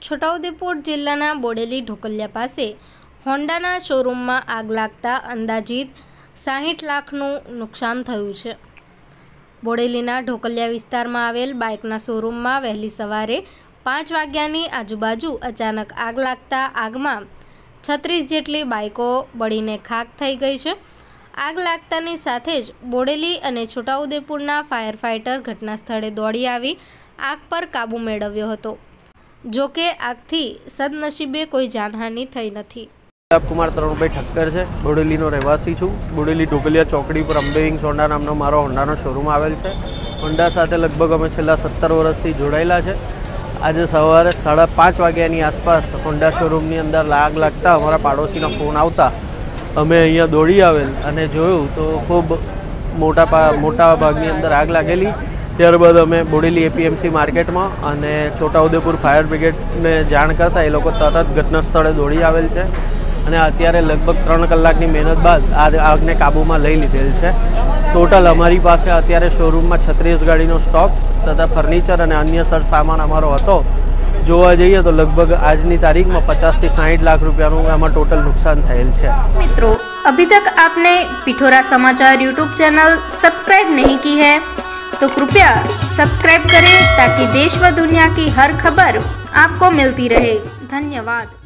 છોટાઉદેપુર જિલ્લાના બોડેલી ઢોકલિયા પાસે હોન્ડાના શોરૂમમાં આગ લાગતા અંદાજિત 60 લાખનું નુકસાન થયું છે। બોડેલીના ઢોકલિયા વિસ્તારમાં આવેલ બાઇકના શોરૂમમાં વહેલી સવારે 5 વાગ્યાની આજુબાજુ અચાનક આગ લાગતા આગમાં 36 જેટલી બાઇકો બળીને ખાખ થઈ ગઈ છે। આગ લાગતાની સાથે જ બોડેલી અને છોટાઉદેપુરના ફાયર ફાઇટર ઘટના સ્થળે દોડી આવી આગ પર કાબૂ મેળવ્યો હતો। જો કે આગથી સદનસીબે કોઈ જાનહાનિ થઈ નથી। કુમાર તરુણભાઈ ઠક્કર છે, બોડેલીનો રહેવાસી છું। બોડેલી ઢોકલિયા ચોકડી પર અંબે વિંગ્સ હોન્ડા નામનો મારો હોન્ડાનો શોરૂમ આવેલ છે। હોન્ડા સાથે લગભગ અમે છેલ્લા 17 વર્ષથી જોડાયેલા છે। આજે સવારે 5:30 વાગ્યાની આસપાસ હોન્ડા શોરૂમની અંદર આગ લાગતા અમારા પાડોશીનો ફોન આવતા અમે અહીંયા દોડી આવેલ અને જોયું તો ખૂબ મોટા ભાગની અંદર આગ લાગેલી। ત્યારબાદ અમે બોડેલી એપીએમસી માર્કેટમાં અને છોટાઉદેપુર ફાયર બ્રિગેડને જાણ કરતાં એ લોકો તરત ઘટના સ્થળે દોડી આવેલ છે અને અત્યારે લગભગ 3 કલાકની મહેનત બાદ આ આગને કાબૂમાં લઈ લીધેલ છે। ટોટલ અમારી પાસે અત્યારે શોરૂમમાં 36 ગાડીનો સ્ટોક તથા ફર્નિચર અને અન્ય સામાન અમારો હતો। જોવા જઈએ તો લગભગ આજની तारीख में 50 से 60 लाख रुपया टोटल नुकसान थયેલ છે। मित्रों, अभी तक आपने पिठोरा समाचार यूट्यूब चैनल सब्सक्राइब नहीं की है तो कृपया सब्सक्राइब करें ताकि देश व दुनिया की हर खबर आपको मिलती रहे। धन्यवाद।